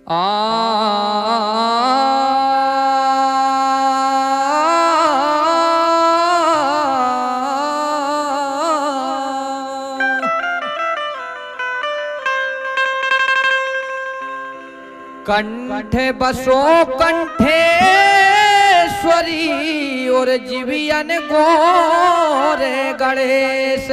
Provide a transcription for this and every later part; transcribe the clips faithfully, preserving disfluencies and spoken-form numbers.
आ कंठे बसो कंठेश्वरी और जीवियन गोरे गणेश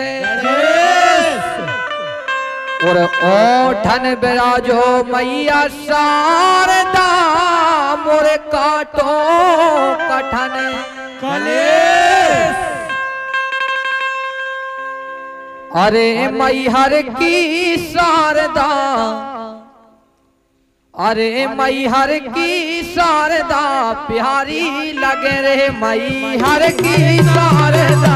और ओठन बिराजो मैया शारदा मोरे काटो कठन कलेश। अरे मैहर की शारदा, अरे मैहर की शारदा प्यारी लगे रे, मैहर की शारदा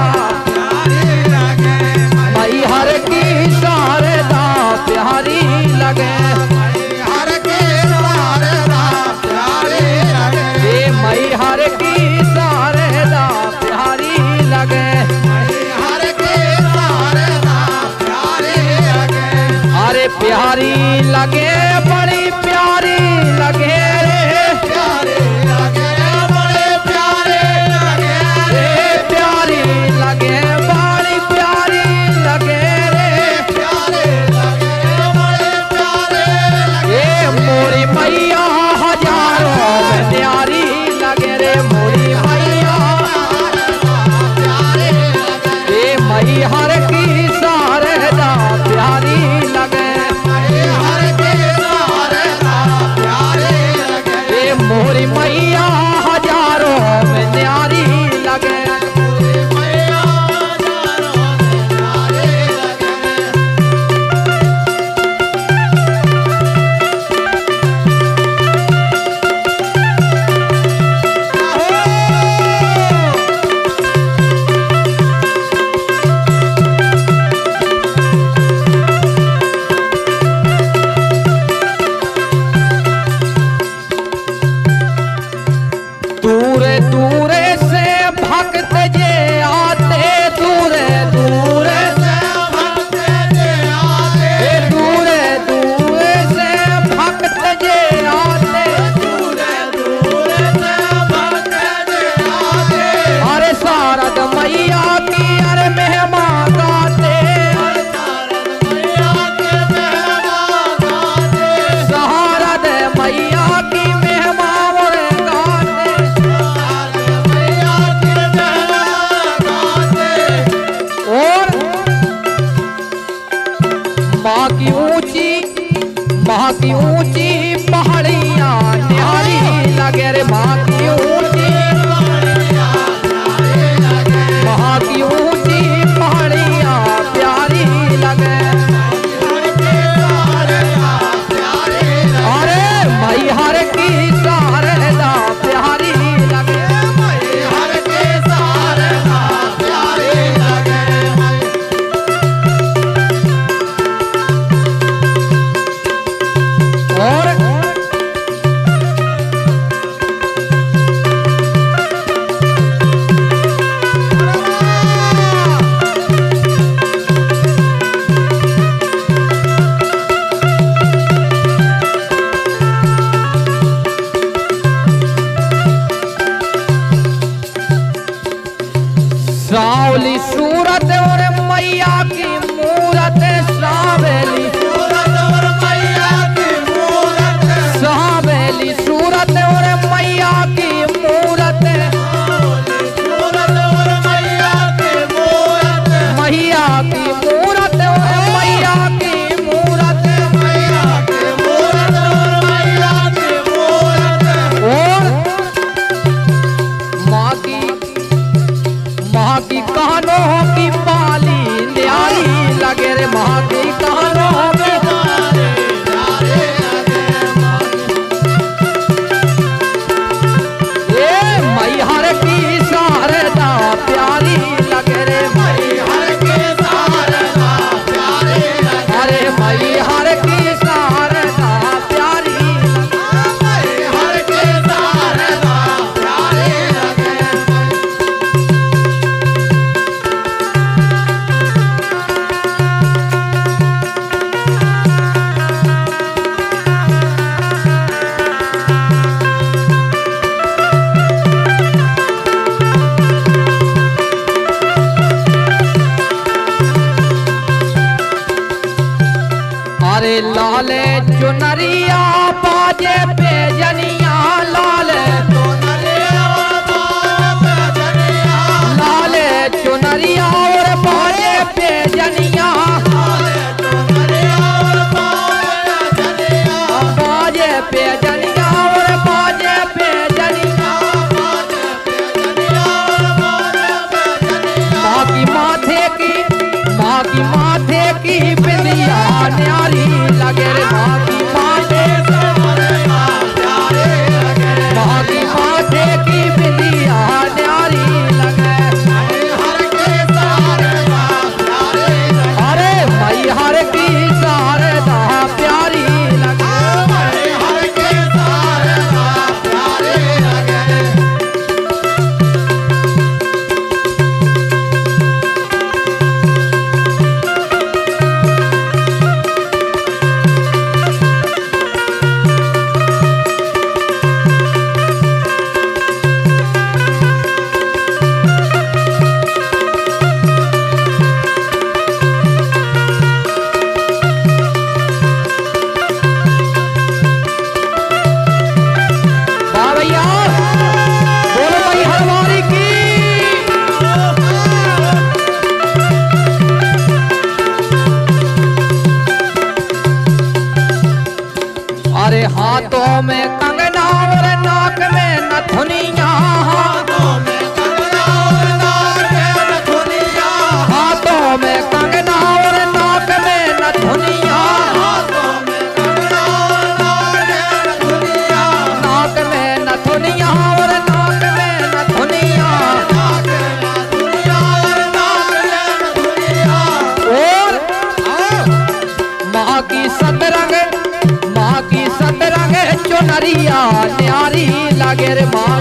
मैहर की शारदा प्यारी लगे, मैहर की शारदा प्यारी लगे, ये मैहर की शारदा प्यारी लगे, मैहर की शारदा प्यारी लगे। अरे प्यारी लगे बड़ी प्यारी लगे रे, प्यारी लगे बड़े प्यारे लगे रे प्यारी लगे बड़ी प्यारी लगे रे, प्यारे लगे बड़े प्यारे लगे। ये मोरी मैया हजारों में न्यारी लगे रे, मोरी मैया प्यारे लगे, ये मैहर की शारदा प्यारी लगे, मैहर की शारदा प्यारे लगे, ये मोरी मैया हजारों में न्यारी लगे। मैया हजारों में प्यारे लगे। दूरे दूरे से भक्त जे आते, दूरे दूरे से ए दूरे दूरे से भक्त जे आते, अरे शारद मैया की अरे महिमा गाते, शारद मैया की महिमा और गाते, और माँ की ऊंची माँ की ऊंची पहाड़ियाँ न्यारी लगे रे, माँ की ऊंची माँ की ऊंची पहाड़ियाँ प्यारी लगे, अरे मैहर की शारदा प्यारी लगे, और अरे लाल चुनरिया बाजे पे जनिया लाल लाल चुनरिया और बाजे पे जनिया बाजे पे जनिया और बाजे पे जनिया माँ की माथे की माँ की माथे की बिंदिया न्यारी लगे रे माँ की माथे माँ की माथे की बिंदिया न्यारी लगे अरे मई हर की शारदा प्यारी लगे अरे हाथों में कंगना और नाक में नथुनिया हाथों में कंगना और नाक में नथुनिया नाक में नथुनिया और नाक में नथुनिया और माँ की सतरंग माँ की सतरंग चुनरिया न्यारी लगे रे माँ